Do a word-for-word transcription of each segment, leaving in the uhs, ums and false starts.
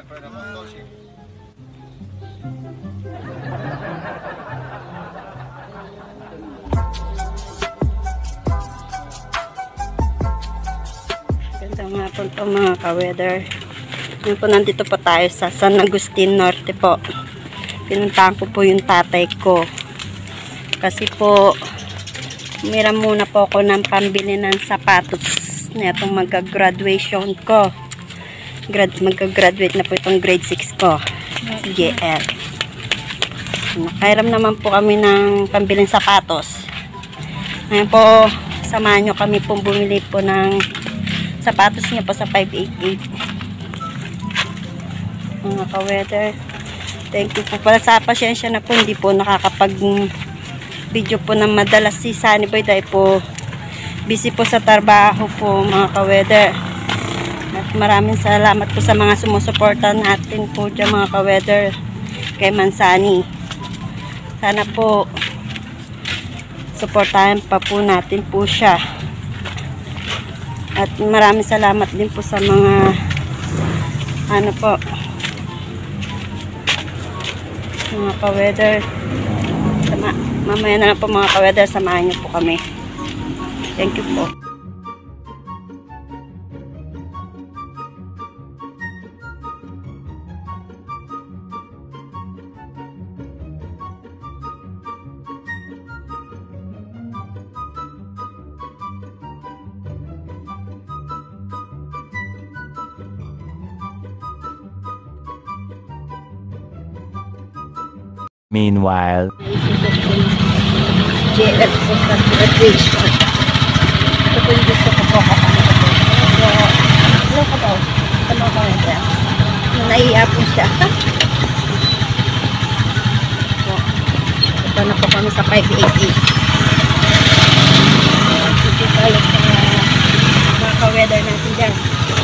Gandang hapon po mga ka-weather. Ngayon po nandito po tayo sa San Agustin Norte po. Pinuntahan ko po yung tatay ko. Kasi po, umiram muna po ako ng pambili ng sapatos na itong magka-graduation ko. Grad, magka-graduate na po itong grade six ko. G L. Nakairam naman po kami ng pambiling sapatos. Ngayon po, samahan nyo kami pong bumili po ng sapatos niya po sa five eighty-eight. Mga ka-weather, thank you po pala sa pasyensya na po. Hindi po nakakapag video po ng madalas si Sunny Boy dahil po busy po sa trabaho po mga ka-weather. At maraming salamat po sa mga sumusuporta natin po dyan mga ka-weather kay Mansani. Sana po suportahan pa po natin po siya. At maraming salamat din po sa mga ano po mga ka-weather. Sama, mamaya na lang po mga ka-weather, samahan niyo po kami. Thank you po. Meanwhile, G L po sa graduation. Ito po yung gusto ko po kakami ko po. Ano ka po? Ano ka po? Naiya po siya. Ito na po kami sa five eighty-eight. Ito tayo sa mga ka-weather natin dyan.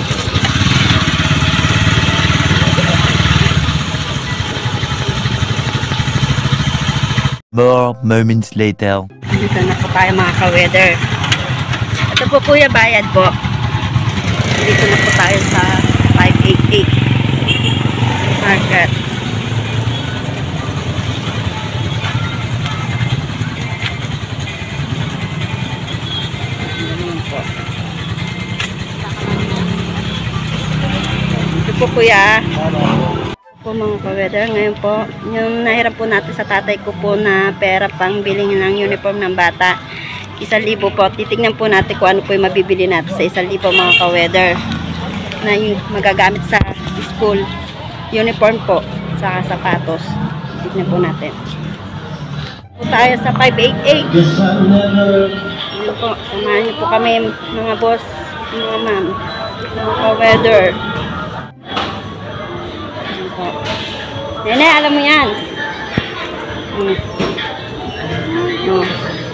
more moments later. Dito na po tayo mga ka-weather. Ito po kuya, bayad po. Dito na po tayo sa five eighty-eight market. Ito po kuya. Po mga ka-weather, ngayon po yung nahiram po natin sa tatay ko po na pera pang bilhin ng uniform ng bata, isang libo po. Titignan po natin kung ano po yung mabibili natin sa isang libo mga ka-weather na yung magagamit sa school uniform po sa sapatos. Titignan po natin po tayo sa five eighty-eight. Ngayon po, samahan niyo po kami mga boss, mga ma'am, mga ka-weather. Nene, alam mo yan. Hmm. Hmm.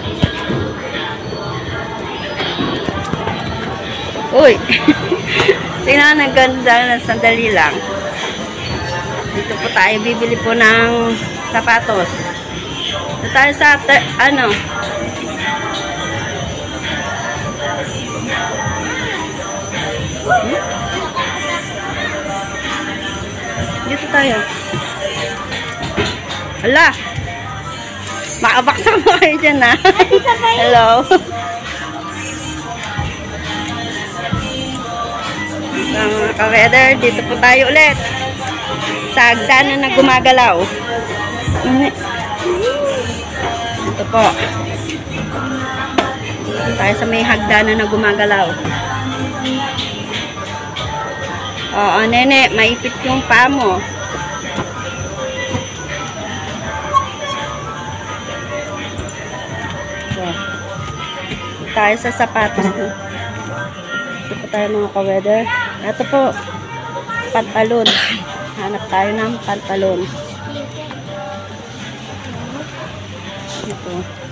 Uy. Tingnan, ang ganda na, sandali lang. Dito po tayo bibili po ng sapatos. Dito tayo sa, ano, hmm? Dito tayo. Hala! Makabaksak mo kayo dyan, ha? Hello! So, mga ka-weather, dito po tayo ulit. Sa hagdanan na gumagalaw. Ito po. Dito tayo sa may hagdanan na gumagalaw. Oo, nene, maipit yung paa mo. So, tayo sa sapatos. Ito po tayo mga ka-weather. Ito po, pantalon. Hanap tayo ng pantalon. Ito.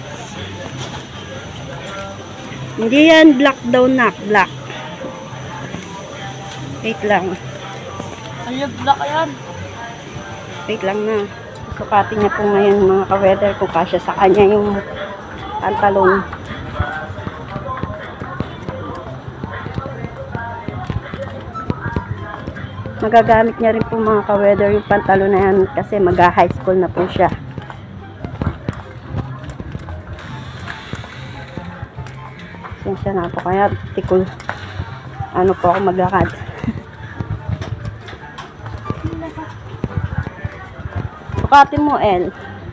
Hindi yan black daw na, black. Wait lang. Ay, black yan. Wait lang na. Sukatin niya po ngayon mga ka-weather kung kasya sa kanya yung pantalon. Magagamit niya rin po mga ka-weather yung pantalon na yan kasi mag-high school na po siya. Sinsya na po kaya tikol ano po ako maglakad. Sukatin mo, El.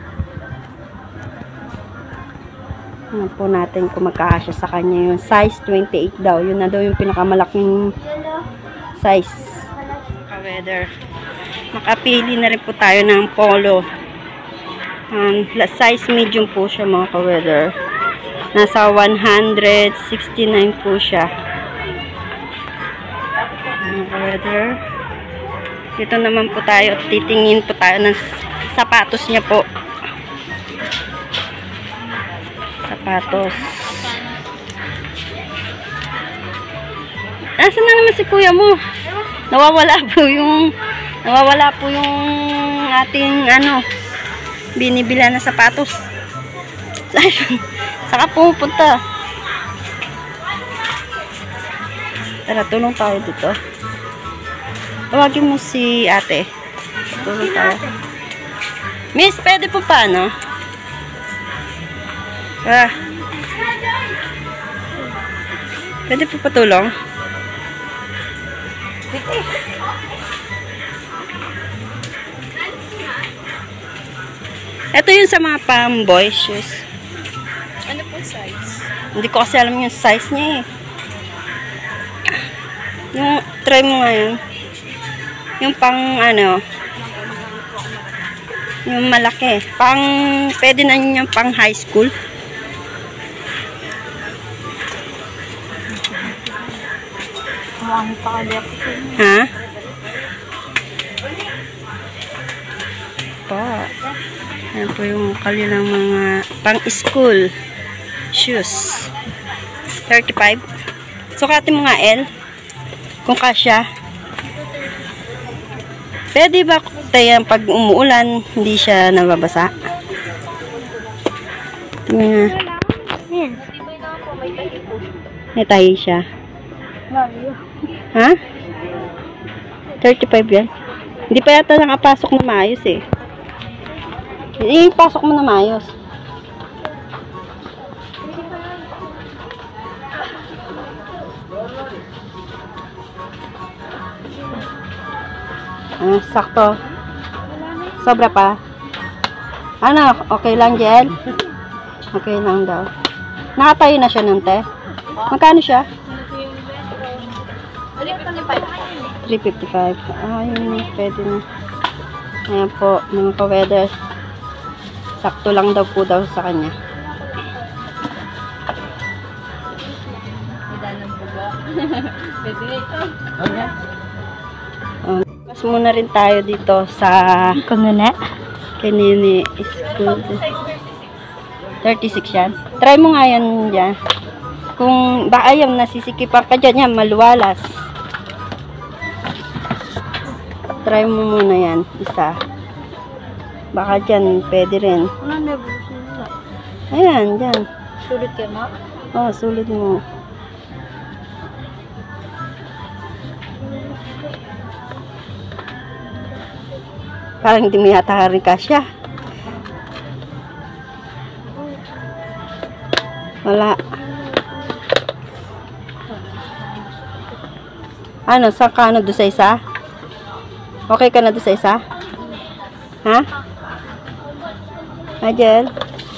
Ano po natin kung magkakasya sa kanya yung size twenty-eight daw. Yun na daw yung pinakamalaking size. Ka-weather. Makapili na rin po tayo ng polo. Um, size medium po siya mga ka-weather. Nasa one sixty-nine po siya. Mga ka-weather. Dito naman po tayo. Titingin po tayo ng sapatos niya po. Sapatos. Nasaan na naman si kuya mo? Nawawala po yung nawawala po yung ating ano binibila na sapatos. Saka pupunta. Tara, tulong tayo dito. Tawagin mo si ate. Tulong tayo. Miss, pwede po paano? Ah. Pwede po patulong? Ito yun sa mga pang-boy shoes. Ano po size? Hindi ko kasi alam yung size niya eh. Yung, try mo nga yun. Yung pang ano, yung malaki. Pang, pwede na yun yung pang high school. Marami pa kali ako sa inyo. Ha? Pa. Yan po yung kanilang mga pang-school shoes. thirty-five. Sukatin mo nga, El. Kung kasya. Pwede ba tayo pag umuulan, hindi siya nababasa? Tingnan nga. Yan. May tahi siya. Mario. Ha? thirty-five yan. Hindi pa yata nakapasok na maayos eh. Yung pasok mo na maayos. Ah, sakto. Sobra pa. Ano? Okay lang, Jel? Okay lang daw. Nakatayo na siya ng te. Magkano siya? three fifty-five. Ah, yun. Pwede na. Ayan po, mga ka-weather. Sakto lang daw po daw sa kanya. Um, pas muna rin tayo dito sa Kanina? Kanini School. thirty-six yan. Try mo nga yan dyan. Kung ba ayaw nasisikipan ka dyan yan, maluwalas. Try mo muna yan, isa. Baka dyan, pwede rin. Ano na po sila? Ayan, dyan. Sulit ka na? Oh, sulit mo. Parang hindi mo yata rin kasya. Wala. Ano, saan ka ano doon sa isa? Okay ka na doon sa isa? Ha? Ajel?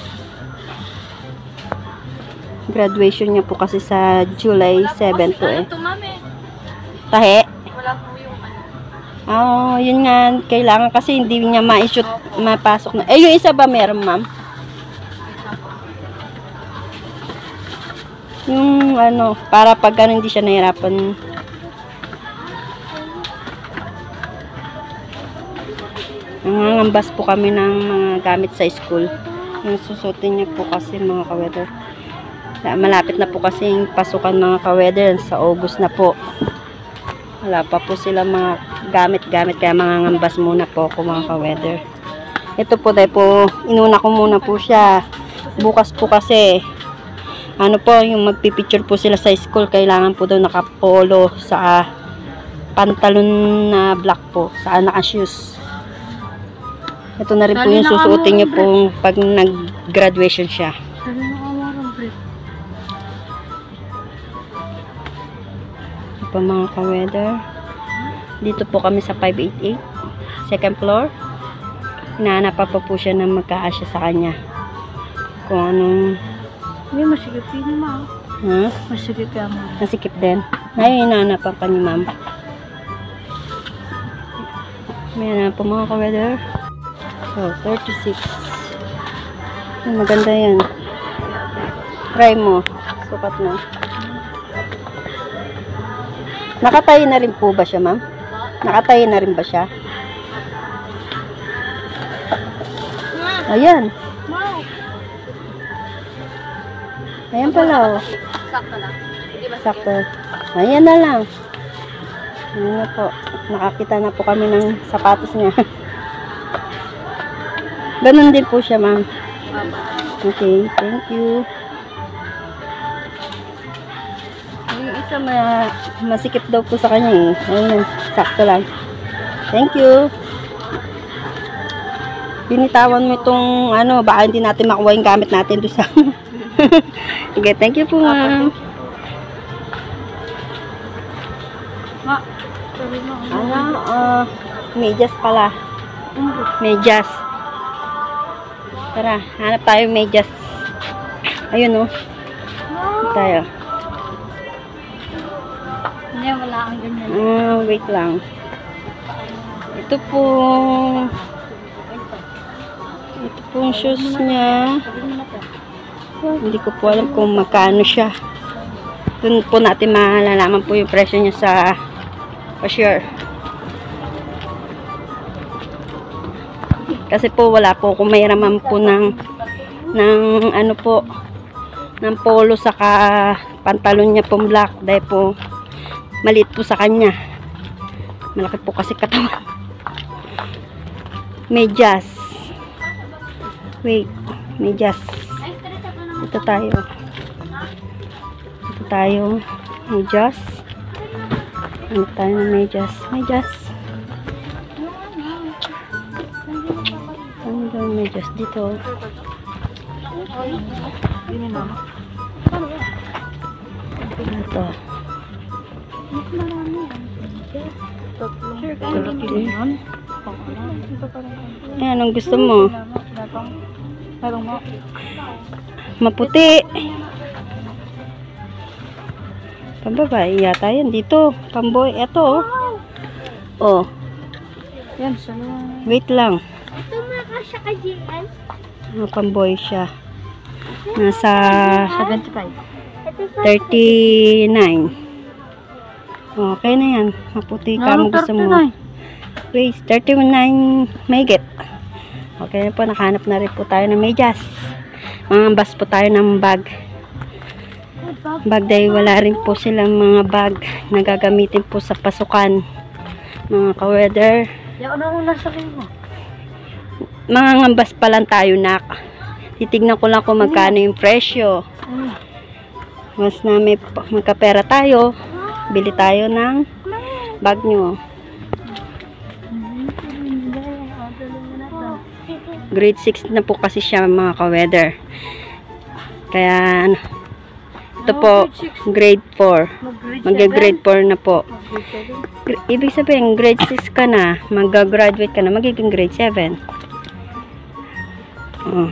Graduation niya po kasi sa July seventh po eh. Ito, mami. Tahe? Wala po yung ano. Oo, oh, yun nga. Kailangan kasi hindi niya ma-shoot, mapasok na. Eh, yung isa ba meron, ma'am? Yung ano, para pag ano, hindi siya nahirapan. Nangangambas po kami ng mga gamit sa school. Yung susutin niya po kasi mga ka-weather. Malapit na po kasi yung pasukan mga ka-weather. Sa August na po. Wala pa po sila mga gamit-gamit. Kaya mangangambas muna po ako mga ka-weather. Ito po dahil po, inuna ko muna po siya. Bukas po kasi, ano po, yung magpipicture po sila sa school. Kailangan po daw nakapolo sa pantalon na black po. Sa naka-shoes. Ito na rin po Sali yung na susuotin kamo, niya po pag nag-graduation siya. Sabi na kamarang break. Ito po mga ka-weather. Dito po kami sa five eighty-eight. Second floor. Hinahanap pa po, po siya na magkaasya sa kanya. Kung anong... Hindi, masigip yun, ma. Ha? Masigip yan, ma. Nasikip din. Ngayon, hinahanapan pa ni ma'am. May na po mga ka-weather. So, thirty-six. Ay, maganda yan. Try mo. Sukat na. Nakatayo na rin po ba siya, ma'am? Nakatayo na rin ba siya? Ayan. Ma! Ayan pala, oh. Sakto lang. Hindi ba Sakto. Ayan na lang. Ayan na po. Nakakita na po kami ng sapatos niya. Ganun din po siya, ma'am. Okay, thank you. Yung isa ma masikip daw po sa kanya eh. Ayun, sakto lang. Thank you. Binitawan mo itong ano, baka hindi natin makuha yung gamit natin doon sa okay, thank you po, ma'am. Ma, sabi mo. Ano, ah, medyas pala. Medyas. Tara, hanap tayo medyas. Ayun, oh. Ito tayo. Hindi, wala kang ganyan. Ah, wait lang. Ito po. Ito po yung shoes niya. Hindi ko po alam kung magkano siya. Doon po natin malalaman po yung presyo niya sa cashier. Kasi po wala po kung may raman po ng ng ano po ng polo saka pantalon niya pong black dahil po maliit po sa kanya. Malaki po kasi katawan. Medyas. Wait, medyas. Ito tayo. Ito tayo. Medyas. Ano tayo ng medyas? Medyas. Ano daw yung medyas dito? Hindi, mama. Ito. Ayan, anong gusto mo? Parang mo. Maputi. Pambabae yata yan. Dito. Pamboy. Ito. Oh. Yan, saan mo? Wait lang. Ito makasya ka, J L? Ah, pamboy siya. Nasa seventy-five. thirty-nine. Okay na yan. Maputi ka mo gusto mo. Wait, thirty-nine mayget. Okay na po. Nakahanap na rin po tayo ng medyas. Mangambas po tayo ng bag. Bag dahil wala rin po silang mga bag na gagamitin po sa pasukan. Mga ka-weather. Yan, ano kung nasa kayo mo? Mangangambas pa lang tayo, nak. Titignan ko lang kung magkano yung presyo. Mas na may magkapera tayo, bili tayo ng bag nyo. Grade six na po kasi siya, mga ka-weather. Kaya ano, ito po grade four. Mag-grade four na po. Gra- Ibig sabihin grade six ka na, mag-graduate ka na, magiging grade seven. Oh.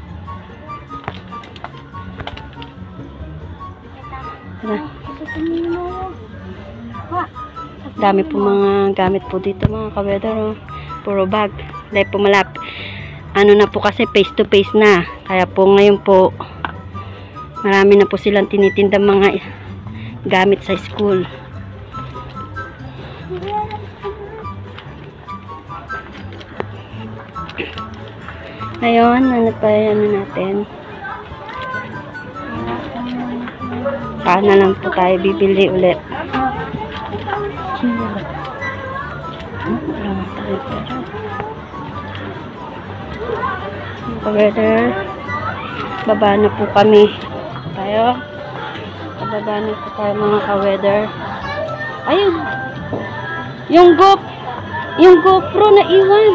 Tara. Dami po mga gamit po dito, mga ka-weather. Oh. Puro bag. Dahil po malap. Ano na po kasi face to face na. Kaya po ngayon po marami na po silang tinitinda mga gamit sa school. Ngayon, ano pa ano natin? Paano lang po tayo bibili ulit? Weather, baba na po kami. Tayo. Bababa na po tayo, mga ka-weather. Ayun. Yung Go, yung GoPro na iwan.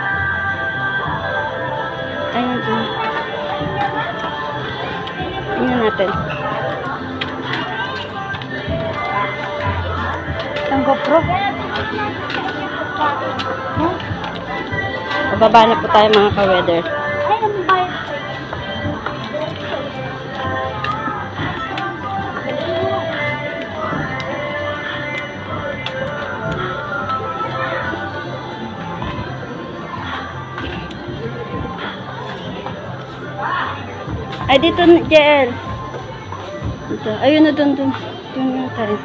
Ayan po. Tingnan natin. Ang GoPro. Bababa na po tayo mga ka-weather. Ay, ang bayad. Ay, dito na, J L. Dito. Ayun na, dun, dun. Dun na tayo.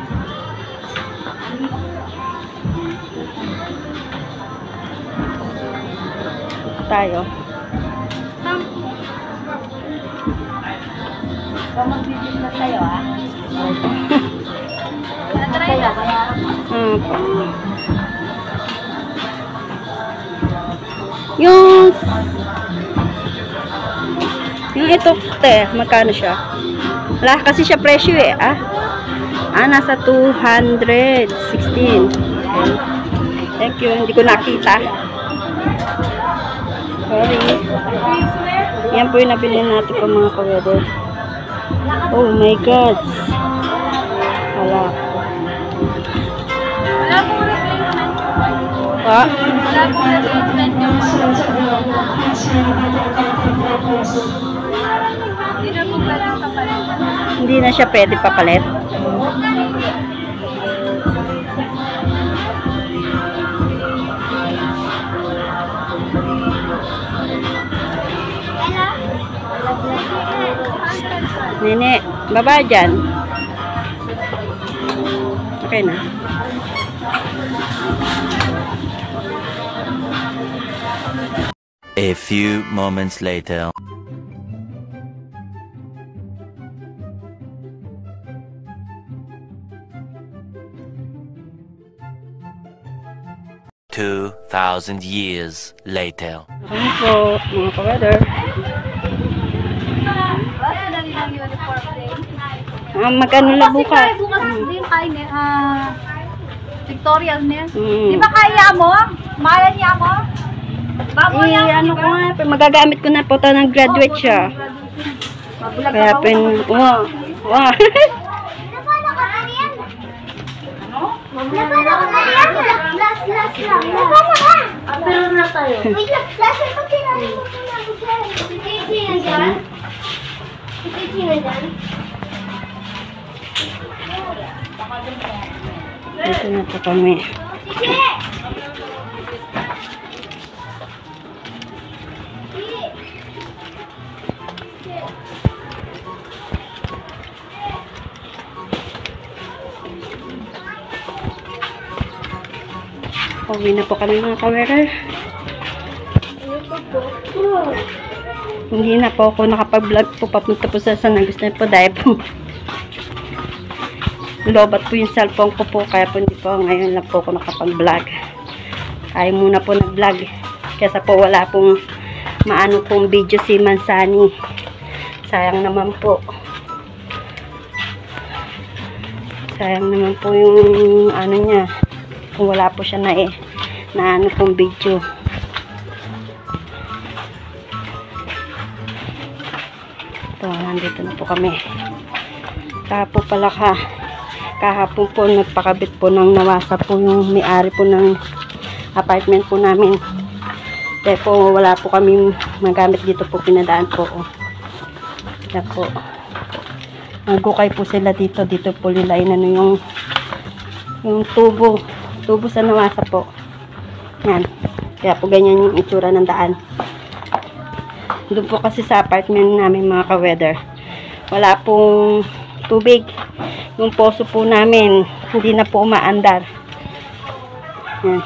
Tayo. Mag-video na tayo, ah. Natry na kaya. Ah, po. Yung yung ito, te, magkano siya? Wala kasi siya presyo eh, ah. Ah, nasa two hundred sixteen. Okay. Thank you, hindi ko nakita. Sorry. Yan po yung nabili natin po mga ka-weather. Oh my God. Wala po. Wala po replacement. Pa? Wala po replacement yung Hindi na po pwede kapalit. Hindi na siya pwede papalit. Nene, baba dyan. Okay na. A few moments later. Two thousand years later. Ano po, mga ka-weather. Basta na rin ang uniform day. Ah, magkano na Kasi bukas? kaya bukas din kay ni ah Victoria niya. Mm. Di ba kaya mo? Maya niya mo? Baboy Eh, yan, ano di ko ba? nga, magagamit ko na po ito ng graduate siya. Mabulag Kaya ka pa pin, wow, wow. Napala ka na yan? Ano? Napala ka na yan? Last, last lang. Napala ka? Pero na tayo. Wait lang, last lang. Pag kinali mo ko na ako dyan. Si Casey nandyan? Si Casey nandyan? Dito na po kami. Sige! Pauwi na po kami mga ka-weather. Hindi na po ako nakapag-vlog po papunta po sa San Agustin po dahil po lobat po yung cellphone ko po kaya po hindi po ngayon lang po ako nakapag-vlog. Ayaw muna po nag-vlog kesa po wala pong maano pong video si Mansani. Sayang naman po. Sayang naman po yung ano niya kung wala po siya na eh na ano pong video. Ito, nandito na po kami. Kapo pala ka kahapon po nagpakabit po ng nawasa po yung may-ari po ng apartment po namin. Kaya po wala po kami magamit dito po, pinadaan po. Kaya po nagukay po sila dito. Dito po nila inano yung yung tubo. Tubo sa nawasa po. Yan. Kaya po ganyan yung itsura ng daan. Doon po kasi sa apartment namin mga ka-weather. Wala pong tubig. Yung poso po namin hindi na po umaandar. Yan.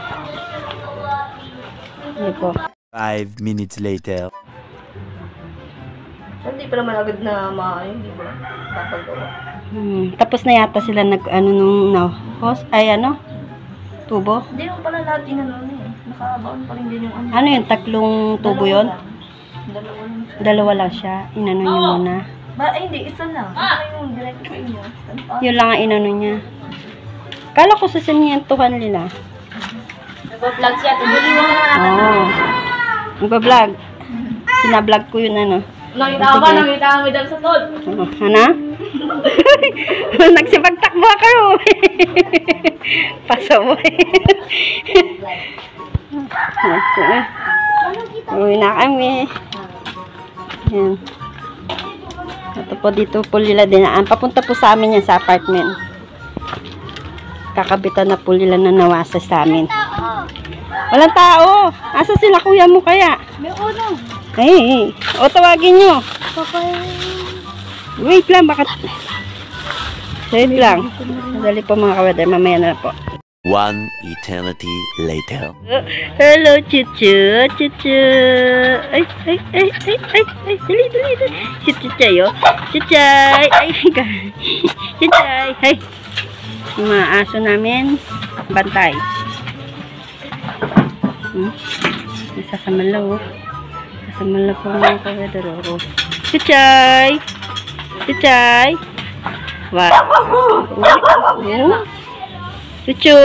Yan po. Five minutes later. Hindi pa naman agad na maayon, di ba? Papagawa. Hmm, tapos na yata sila nag ano nung no, host ay ano tubo. Hindi naman pala lahat inano eh. Nakabaon pa rin din yung ano. Ano yun, tatlong tubo yon? Dalawa lang. Dalawa lang siya. Inano niya muna. Ba, ay hindi, isa lang. Isa yung direct sa inyo. Yun lang ang inano niya. Kala ko sasanyentuhan nila. Nagpa-vlog siya. Tumuloy mo na natin. Oo. Magpa-vlog. Pinablog ko yun, ano. Nakita ko ba? Nakita kami dyan sa tol. Oh, ano? Nagsipagtakbo ako. Pasaway. Uwi na kami. Yan. Ito po dito po nila dinaan. Papunta po sa amin yan sa apartment. Kakabitan na po nila na nawasa sa amin. Walang tao. Asa sila kuya mo kaya? May uno. Ay, o tawagin nyo. Wait lang, bakit? Wait lang. Dali po mga kawader, mamaya na po. One eternity later. Hello, Chuchu. Chuchu. Ay, ay, ay, ay, ay, ay, dali, dali, dali. Si Chuchay, oh. Chuchay. Ay, Chuchay. Ay. Yung mga aso namin, bantay. Hmm? Nasasamalaw, oh. Nasasamalaw po mga kawader, oh. Chuchay. Chuchay. Wow. Oh. Chuchu.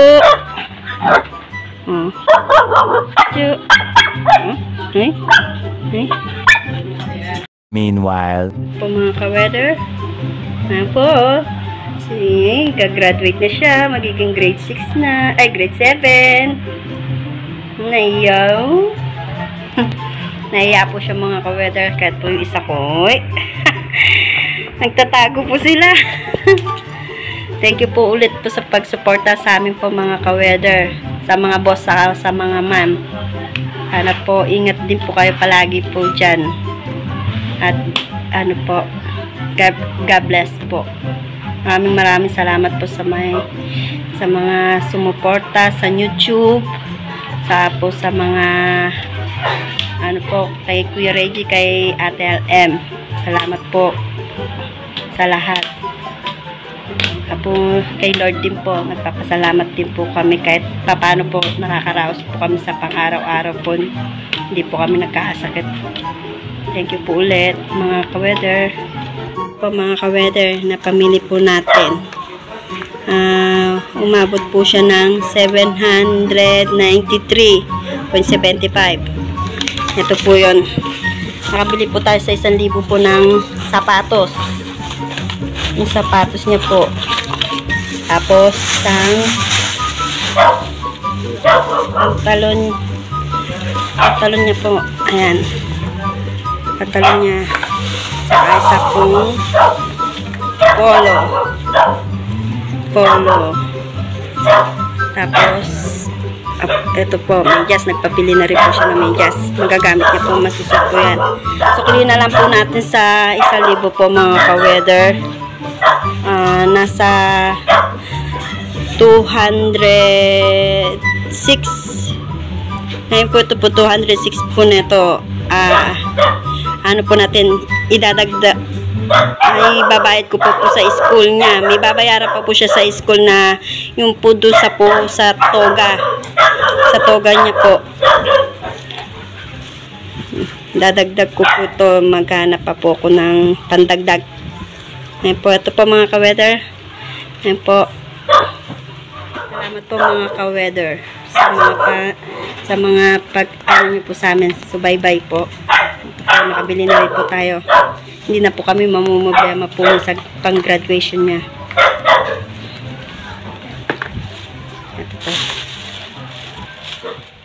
Oh. Chuchu. Oh. Hey. Hey. Meanwhile, Po mga ka-weather. Ayan po. Si, gagraduate na siya. Magiging grade six na. Ay, grade seven. Naiyaw. Naiya po siya mga ka-weather. Kahit po yung isa ko. Uy. Nagtatago po sila. Thank you po ulit po sa pagsuporta sa amin po mga ka-weather. Sa mga boss, sa, sa mga ma'am. Sana po, ingat din po kayo palagi po dyan. At ano po, God, God bless po. Maraming maraming salamat po sa may sa mga sumuporta sa YouTube. Sa po sa mga ano po, kay Kuya Reggie, kay Ate L M. Salamat po sa lahat. Po, kay Lord din po, nagpapasalamat din po kami kahit paano po nakakaraos po kami sa pang-araw-araw po, hindi po kami nagkakasakit. Thank you po ulit mga ka-weather po mga ka-weather na pamili po natin. Uh, umabot po siya ng seven hundred ninety-three point seven five. Ito po yun. Nakabili po tayo sa isang libo po ng sapatos. Yung sapatos niya po. Tapos, ang pantalon, pantalon niya po, ayan, pantalon niya, saka isa pong polo, polo, tapos, ito po, medyas, nagpapili na rin po siya ng medyas, magagamit niya po, masusot po yan. Sukli na lang po natin sa isang libo po mga ka-weather. Uh, nasa two hundred six. Ngayon po ito po two hundred six po nito. Uh, ano po natin idadagdag, ay babayad ko po po sa school niya. May babayaran pa po siya sa school na yung po doon sa po sa toga. Sa toga niya po. Dadagdag ko po ito. Maghanap pa po ako ng pandagdag. Ayan po, ito po mga ka-weather. Ayan po. Salamat po mga ka-weather sa mga pa, sa mga pag ano niyo po sa amin, subaybay po. Ito po, nakabili na rin po tayo. Hindi na po kami mamumblema po sa pang-graduation niya. Ito po.